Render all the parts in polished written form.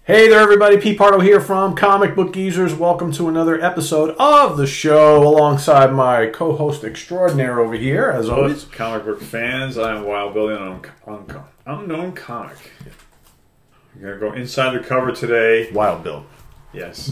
Hey there, everybody. Pete Pardo here from Comic Book Geezers. Welcome to another episode of the show alongside my co-host extraordinaire over here, as always. Comic book fans, I am Wild Billy and I'm Unknown Comic. We're going to go inside the cover today. Wild Bill. Yes.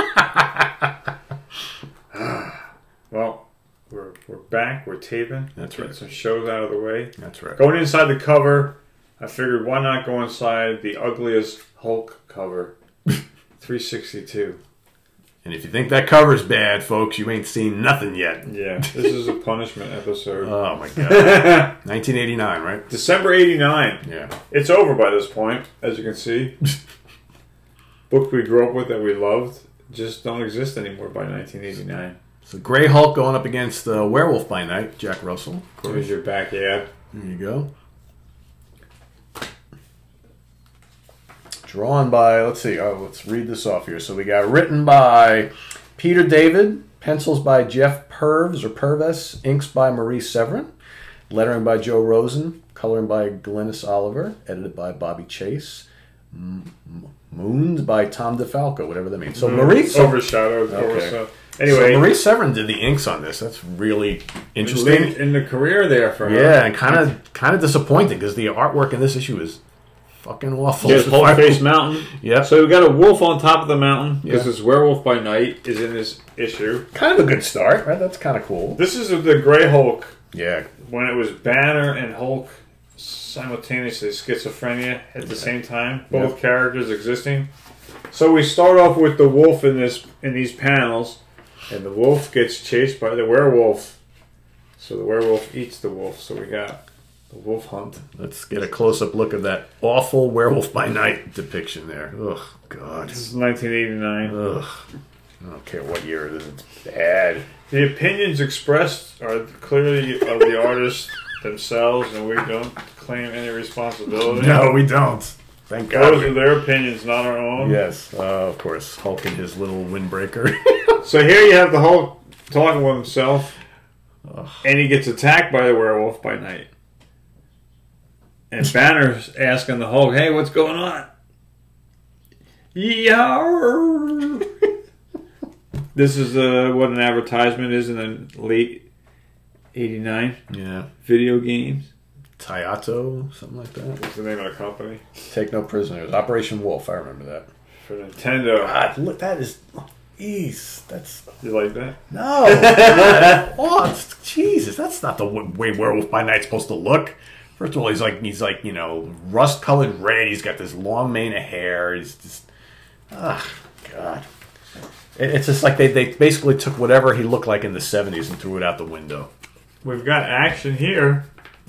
Well, we're back. We're taping. That's right. Get some shows out of the way. That's right. Going inside the cover, I figured why not go inside the ugliest Hulk cover, 362. And if you think that cover's bad, folks, you ain't seen nothing yet. Yeah, this is a punishment episode. Oh, my God. 1989, right? December 89. Yeah. It's over by this point, as you can see. Books we grew up with that we loved just don't exist anymore by 1989. So Grey Hulk going up against Werewolf by Night, Jack Russell. Here's your back ad. There you go. Drawn by, let's see, let's read this off here. So we got written by Peter David, pencils by Jeff Purves, inks by Marie Severin, lettering by Joe Rosen, coloring by Glynis Oliver, edited by Bobby Chase, moons by Tom DeFalco, whatever that means. So Marie overshadowed. Okay. Anyway, so Marie Severin did the inks on this. That's really interesting. In the career there for her. Yeah, and kind of disappointing because the artwork in this issue is fucking awful. Yeah, Hulk Face Mountain. Yeah. So we got a wolf on top of the mountain because Yeah. this Werewolf by Night is in this issue. Kind of a good start, right? That's kind of cool. This is the Grey Hulk. Yeah. When it was Banner and Hulk simultaneously schizophrenia at the same time, both characters existing. So we start off with the wolf in these panels, and the wolf gets chased by the werewolf. So the werewolf eats the wolf. So we got the wolf hunt. Let's get a close-up look of that awful Werewolf by Night depiction there. Ugh, God. This is 1989. Ugh. I don't care what year it is. It's bad. The opinions expressed are clearly of the artists themselves, and we don't claim any responsibility. No, we don't. Thank God. Those are their opinions, not our own. Yes, of course. Hulk and his little windbreaker. So here you have the Hulk talking with himself, and he gets attacked by the Werewolf by Night. And Banner's asking the Hulk, "Hey, what's going on?" Yarr! This is what an advertisement is in the late '89. Yeah. Video games. Tayato, something like that. What's the name of the company? Take No Prisoners. Operation Wolf, I remember that. For Nintendo. God, look, that is... Ease. That's... You like that? No. Oh, Jesus, that's not the way Werewolf by Night's supposed to look. First of all, he's like, you know, rust-colored red. He's got this long mane of hair. He's just... Ah, God. It's just like they basically took whatever he looked like in the 70s and threw it out the window. We've got action here.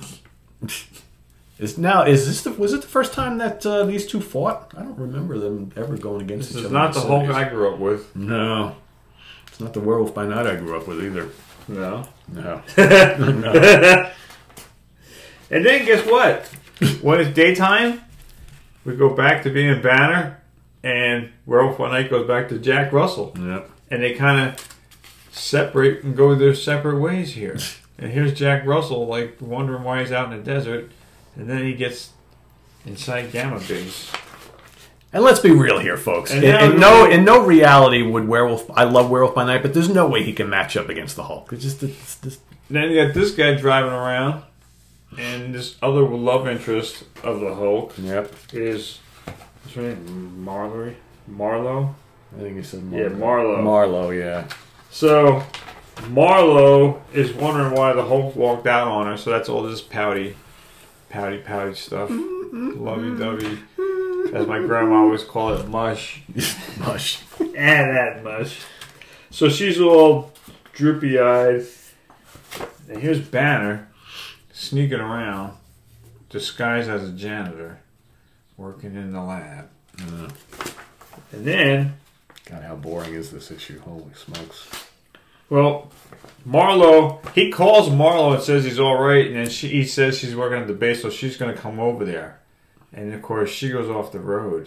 Was it the first time that these two fought? I don't remember them ever going against each other. This is not the Hulk I grew up with. No. It's not the Werewolf by Night I grew up with either. No. No. No. And then guess what? When it's daytime, we go back to being Banner, and Werewolf by Night goes back to Jack Russell. Yep. And they kind of separate and go their separate ways here. And here's Jack Russell, like, wondering why he's out in the desert. And then he gets inside Gamma Base. And let's be real here, folks. And in no reality would Werewolf... I love Werewolf by Night, but there's no way he can match up against the Hulk. It's just... Then you got this guy driving around. And this other love interest of the Hulk is... What's her name? Marlo? I think he said Marlo. Yeah, Marlo. Marlo, yeah. So, Marlo is wondering why the Hulk walked out on her, so that's all this pouty stuff. Lovey-dovey. As my grandma always called it, mush. Mush. And that mush. So she's all droopy-eyed. And here's Banner sneaking around, disguised as a janitor, working in the lab. And then... God, how boring is this issue? Holy smokes. Well, Marlo, he calls Marlo and says he's all right, and then he says she's working at the base, so she's going to come over there. And, of course, she goes off the road.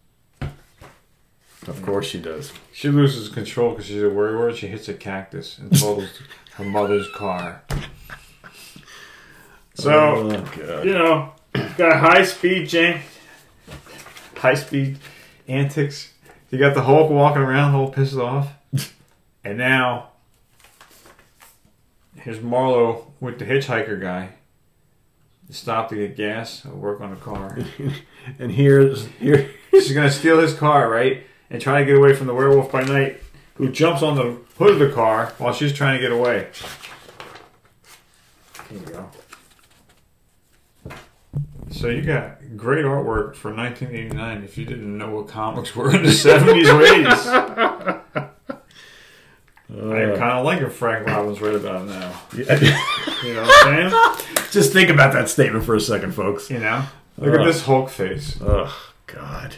Of course she does. She loses control because she's a worrywart. She hits a cactus and totals her mother's car. So, you know, got a high-speed antics. You got the Hulk walking around all pissed off. And now, here's Marlo with the hitchhiker guy. Stop to get gas or work on the car. And here she's going to steal his car, right? And try to get away from the werewolf by night, who jumps on the hood of the car while she's trying to get away. There you go. So you got great artwork for 1989 if you didn't know what comics were in the 70s or 80s. I kind of like if Frank Robbins read about it now. Yeah. You know what I'm saying? Just think about that statement for a second, folks. You know? Look at this Hulk face. Oh, God.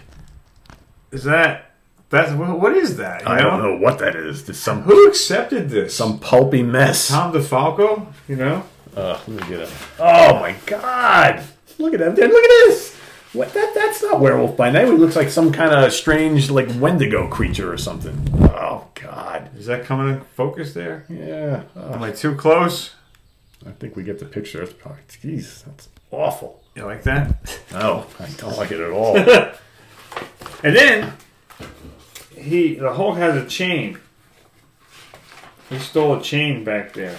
What is that? I don't know what that is. Who accepted this? Some pulpy mess. Tom DeFalco? You know? Let me get it. Oh, my God. Look at that. Look at this. What? That's not Werewolf by Night. It looks like some kind of strange, like, Wendigo creature or something. Oh, God. Is that coming in focus there? Yeah. Am I too close? I think we get the picture. That's probably, jeez, that's awful. You like that? No, I don't like it at all. And then, the Hulk has a chain. He stole a chain back there.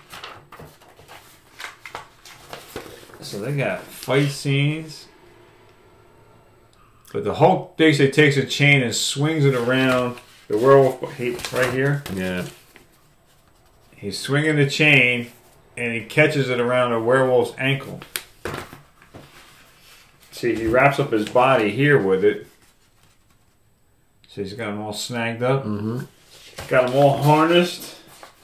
So they got fight scenes. But the Hulk basically takes a chain and swings it around the werewolf right here. Yeah. He's swinging the chain and he catches it around a werewolf's ankle. See, he wraps up his body here with it. So he's got them all snagged up. Mm-hmm. Got them all harnessed.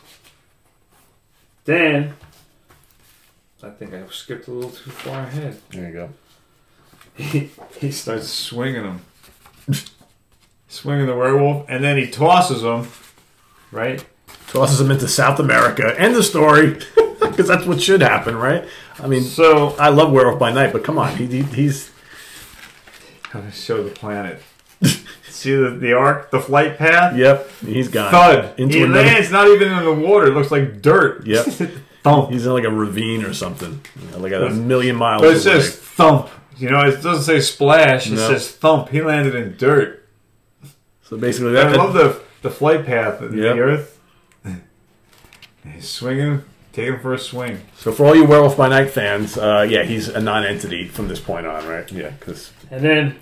Then, I think I skipped a little too far ahead. There you go. He starts swinging them. Swinging the werewolf, and then he tosses them, right? Tosses him into South America. End of story. Because that's what should happen, right? I mean, so I love Werewolf by Night, but come on, he's. I'm gonna show the planet. See the arc, the flight path? Yep, he's gone. Thud. He lands not even in the water. It looks like dirt. Yep. Thump. He's in like a ravine or something. Like a million miles away. But it says thump. You know, it doesn't say splash. It says thump. He landed in dirt. So basically, I love the flight path of the Earth. He's swinging. Take him for a swing. So for all you Werewolf by Night fans, yeah, he's a non-entity from this point on, right? Yeah, and then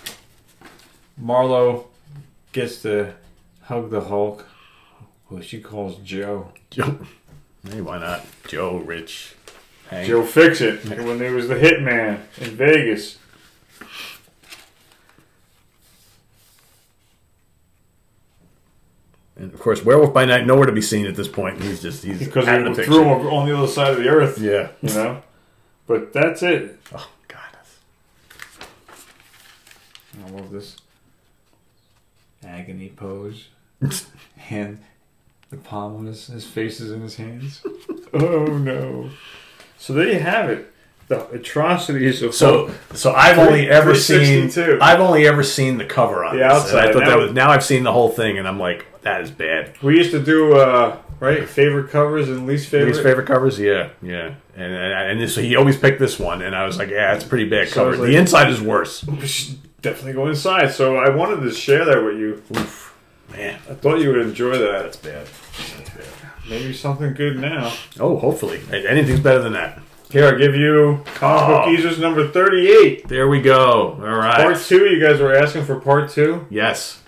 Marlo gets to hug the Hulk, who she calls Joe. Joe. Hey, why not? Joe, Rich, Hank. Joe Fix-It, when he was the hitman in Vegas. And of course, Werewolf by Night nowhere to be seen at this point. He's because they threw him on the other side of the earth. Yeah, you know. But that's it. Oh God, I love this agony pose, and the palm on his face is in his hands. Oh no! So there you have it. The atrocities of so I've only ever seen the cover on the this. outside. And I thought now I've seen the whole thing, and I'm like, that is bad. We used to do right favorite covers and least favorite covers. Yeah, and this, he always picked this one, and I was like, yeah, it's a pretty bad cover. Like, the inside is worse. Definitely go inside. So I wanted to share that with you. Oof, man, I thought you would enjoy that. That's bad. Maybe something good now. Oh, hopefully, anything's better than that. Here, I'll give you Comic Book Geezers number 38. There we go. All right. Part 2. You guys were asking for part 2? Yes.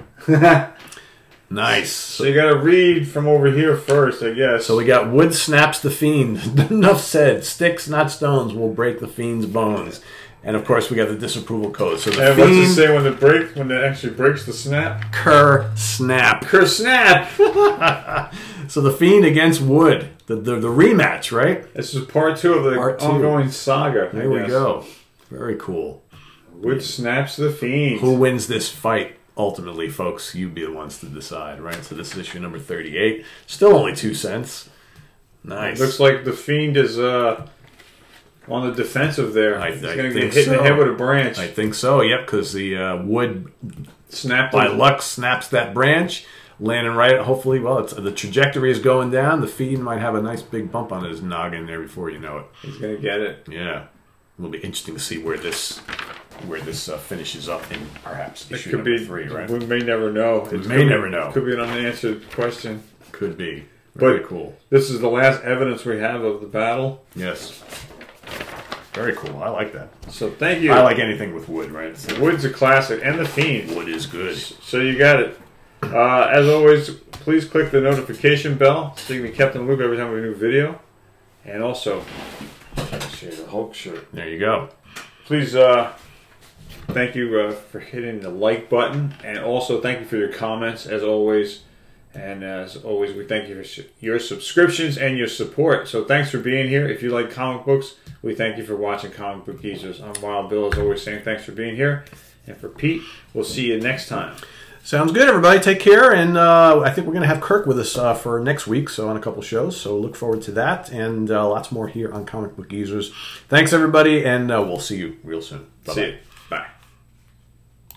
Nice. So you got to read from over here first, I guess. So we got Wood snaps the fiend. Enough said. Sticks, not stones, will break the fiend's bones. And of course, we got the disapproval code. So the fiend, what's it say when it actually breaks the snap? Snap. Snap. So the fiend against Wood. The rematch, right? This is part 2 of the ongoing saga. There we go. Very cool. Wood snaps the fiend. Who wins this fight? Ultimately, folks, you be the ones to decide, right? So this is issue number 38. Still only 2 cents. Nice. It looks like the fiend is on the defensive there. He's going to get hit in the head with a branch. I think so. Yep, because the Wood by luck snaps that branch. Landing right, hopefully, well, the trajectory is going down. The fiend might have a nice big bump on his noggin there before you know it. He's going to get it. Yeah. It'll be interesting to see where this where this finishes up in perhaps issue It could number be 3, right? We may never know. We may never know. Could be an unanswered question. Could be. Very cool. This is the last evidence we have of the battle. Yes. Very cool. I like that. So thank you. I like anything with wood, right? Wood's a classic, and the Fiend. Wood is good. So you got it. As always, please click the notification bell so you can be kept in the loop every time we do a new video. And also, the Hulk shirt. There you go. Please, thank you for hitting the like button, and also thank you for your comments, as always. And as always, we thank you for your subscriptions and your support. So thanks for being here. If you like comic books, we thank you for watching Comic Book Geezers. I'm Wild Bill, as always, saying thanks for being here. And for Pete, we'll see you next time. Sounds good, everybody. Take care. And I think we're going to have Kirk with us for next week, so on a couple shows. So look forward to that. And lots more here on Comic Book Geezers. Thanks, everybody, and we'll see you real soon. Bye-bye. See you.